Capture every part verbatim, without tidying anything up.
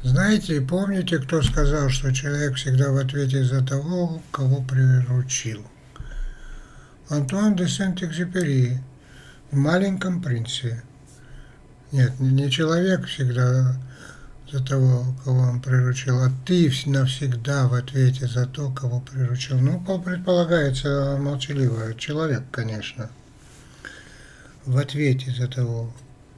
Знаете, помните, кто сказал, что человек всегда в ответе за того, кого приручил? Антуан де Сент-Экзюпери в «Маленьком принце». Нет, не человек всегда за того, кого он приручил, а ты навсегда в ответе за то, кого приручил. Ну, предполагается молчаливый человек, конечно, в ответе за того,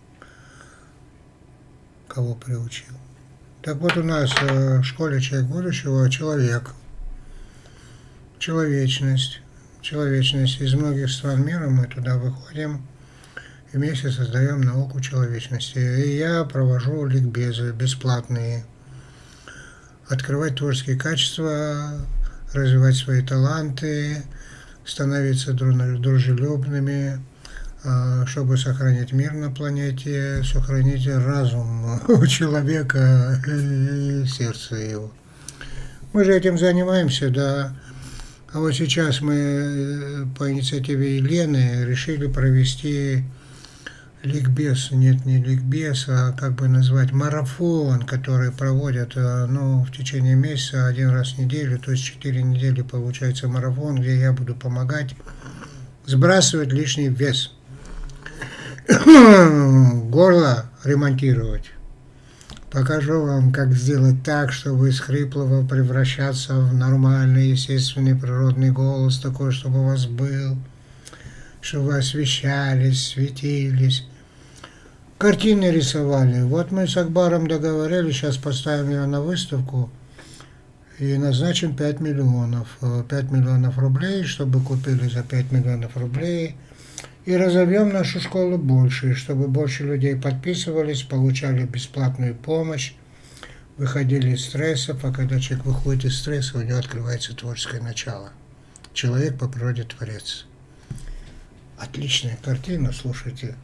кого приучил. Так вот, у нас в школе «Человек будущего» человек, человечность, человечность. Из многих стран мира мы туда выходим и вместе создаем науку человечности. И я провожу ликбезы бесплатные, открывать творческие качества, развивать свои таланты, становиться дружелюбными, чтобы сохранить мир на планете, сохранить разум у человека и сердце его. Мы же этим занимаемся, да. А вот сейчас мы по инициативе Елены решили провести ликбез, нет, не ликбез, а как бы назвать марафон, который проводят ну, в течение месяца, один раз в неделю, то есть четыре недели получается марафон, где я буду помогать сбрасывать лишний вес. Горло ремонтировать. Покажу вам, как сделать так, чтобы из хриплого превращаться в нормальный, естественный, природный голос, такой, чтобы у вас был, чтобы вы освещались, светились. Картины рисовали. Вот мы с Акбаром договорились, сейчас поставим ее на выставку и назначим пять миллионов. пять миллионов рублей, чтобы купили за пять миллионов рублей. И разовьем нашу школу больше, чтобы больше людей подписывались, получали бесплатную помощь, выходили из стресса, а когда человек выходит из стресса, у него открывается творческое начало. Человек по природе творец. Отличная картина, слушайте.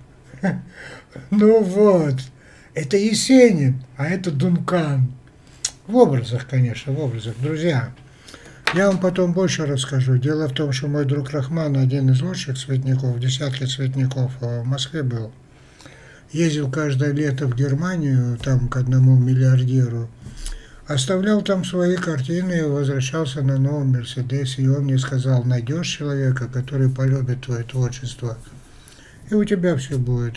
Ну вот, это Есенин, а это Дункан. В образах, конечно, в образах. Друзья, я вам потом больше расскажу. Дело в том, что мой друг Рахман, один из лучших цветников, десятки цветников в Москве был, ездил каждое лето в Германию, там к одному миллиардеру, оставлял там свои картины и возвращался на новом Мерседесе. И он мне сказал: найдешь человека, который полюбит твое творчество, и у тебя все будет.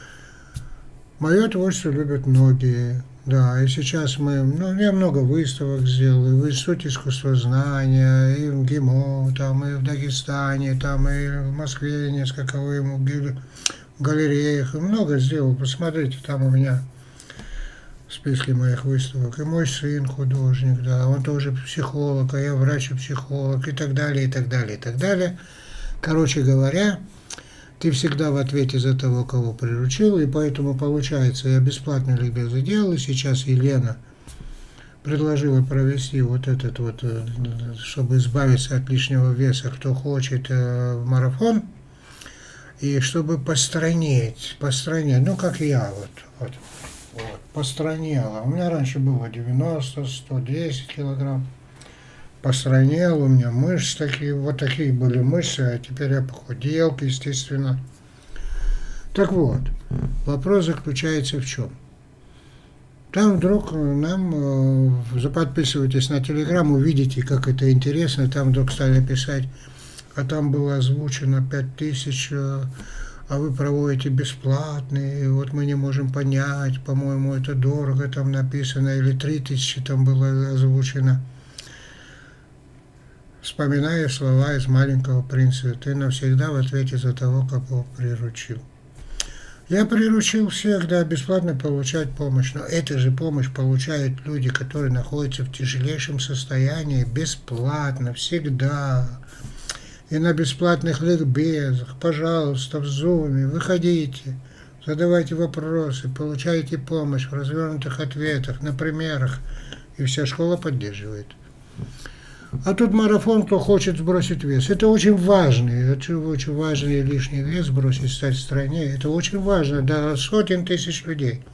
Мое творчество любят многие. Да, и сейчас мы, ну, я много выставок сделал, и в Институте искусствознания, и в ГИМО, там, и в Дагестане, там, и в Москве несколько в галереях, и много сделал. Посмотрите, там у меня в списке моих выставок. И мой сын художник, да, он тоже психолог, а я врач и психолог, и так далее, и так далее, и так далее. Короче говоря, ты всегда в ответе за того, кого приручил, и поэтому получается, я бесплатно ликбезы делал, и сейчас Елена предложила провести вот этот вот, чтобы избавиться от лишнего веса, кто хочет, марафон, и чтобы постранить, постранить, ну как я вот, вот, вот постранела. У меня раньше было девяносто, сто десять килограмм. Постранел, у меня мышцы такие, вот такие были мышцы, а теперь я похудел, естественно. Так вот, вопрос заключается в чем? Там вдруг нам, заподписывайтесь на Телеграм, увидите, как это интересно, там вдруг стали писать, а там было озвучено пять тысяч, а вы проводите бесплатные, вот мы не можем понять, по-моему, это дорого, там написано, или три тысячи там было озвучено. Вспоминая слова из «Маленького принца», ты навсегда в ответе за того, кого приручил. Я приручил всех, да, бесплатно получать помощь, но эту же помощь получают люди, которые находятся в тяжелейшем состоянии, бесплатно, всегда. И на бесплатных ликбезах, пожалуйста, в зуме, выходите, задавайте вопросы, получайте помощь в развернутых ответах, на примерах, и вся школа поддерживает. А тут марафон, кто хочет сбросить вес. Это очень важно, это очень важный лишний вес сбросить, стать в стране. Это очень важно для сотен тысяч людей.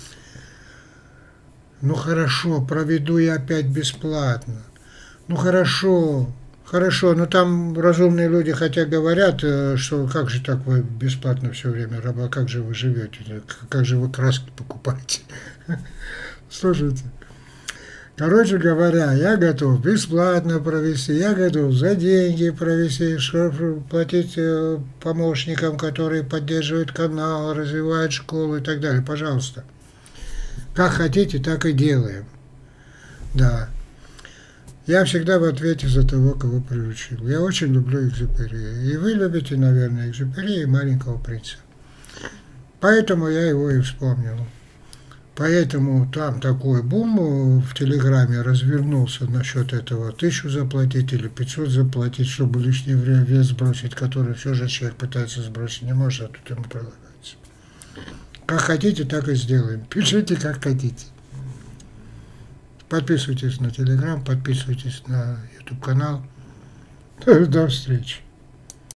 Ну хорошо, проведу я опять бесплатно. Ну хорошо, хорошо, но там разумные люди хотя говорят, что как же так вы бесплатно все время работаете, как же вы живете, как же вы краски покупаете. Слушайте. Короче говоря, я готов бесплатно провести, я готов за деньги провести, чтобы платить помощникам, которые поддерживают канал, развивают школу и так далее. Пожалуйста. Как хотите, так и делаем. Да. Я всегда в ответе за того, кого приручил. Я очень люблю Экзюпери. И вы любите, наверное, Экзюпери и Маленького принца. Поэтому я его и вспомнил. Поэтому там такой бум в Телеграме развернулся насчет этого. Тысячу заплатить или пятьсот заплатить, чтобы лишний вес сбросить, который все же человек пытается сбросить не может, а тут ему предлагается. Как хотите, так и сделаем. Пишите, как хотите. Подписывайтесь на Телеграм, подписывайтесь на ютуб канал. До встречи.